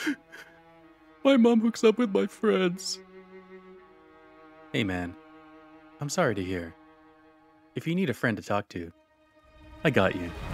My mom hooks up with my friends. Hey man, I'm sorry to hear. If you need a friend to talk to, I got you.